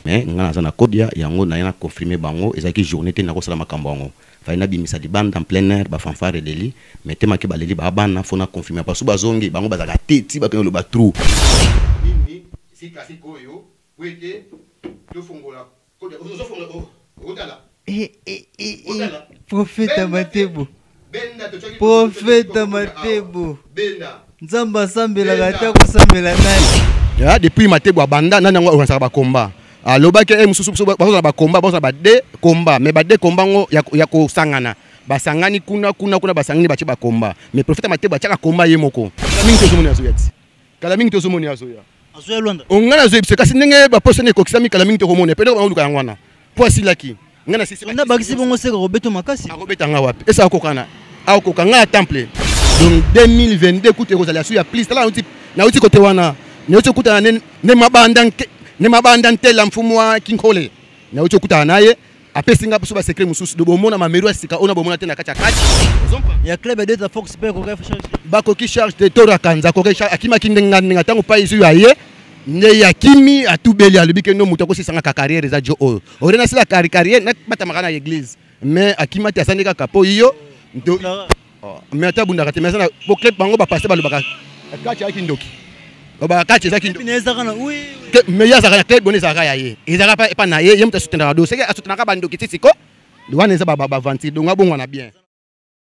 mais ngana zana kodia yango na yana confirmer bango ezaki journée te na ko sala makambo yango faina bimisa di bande en plein air ba fanfare deli mais tema ke baleli ba bana fona confirmer parce que bazongi bango bazaka teti ba lo ba trou nini si kasi koyo wete to fongola kodia ozo fongola odala Prophète Matebo. Prophète Matebo. Nzamba sambela gata ko sambela nani. Ya depuis Matebo abanda nana ngo organiser ba combat. Aloba ke mususu bazo ba combat bazo ba de combat mais ba de combat ngo ya ko sangana. Basangani kuna basangani ba ba combat. Mais prophète Matebo achaka combat ye moko. Mingi to zomoni azoyati. Kala mingi to zomoni azoya. Azoya Lwanda. Ongana zo ibse kasi ndenge ba posene ko kisami kala mingi to komone. Pedo ba luka yangwana. Poisi laki. Ngana sisi on a bakisi bongo seka Roberto Makasi Roberto nga wapi esa okokana akokanga temple donc 2022 koute kozala su ya plus tala na uti kote wana ne uti kuta ne mabanda ntela mfumu wa Kinkole na uti kuta naye apesinga busu ba secret mususu do bomona mameru asika ona bomona tena kacha ya club de ta Fox pe ko ka charge bako ki charge de tora kanza ko ka akima kindenga nga tango pa isu yaye ne yakimi atubeli alibike no muto ko sisanga ka carrière za jo o orena sila carrière na bata makana église mais akima ti asandika kapo iyo ndo mais atabunda kate mais na bo club bango ba passer balobaka kacha kindoki ba kacha za kindoki ne zakana oui mais ya zakana club bonne zakaya ye ezaka pa na ye yemta soutenir do seke asoutenaka bandoki tisiko wana eza ba vanti donc abongwa na bien.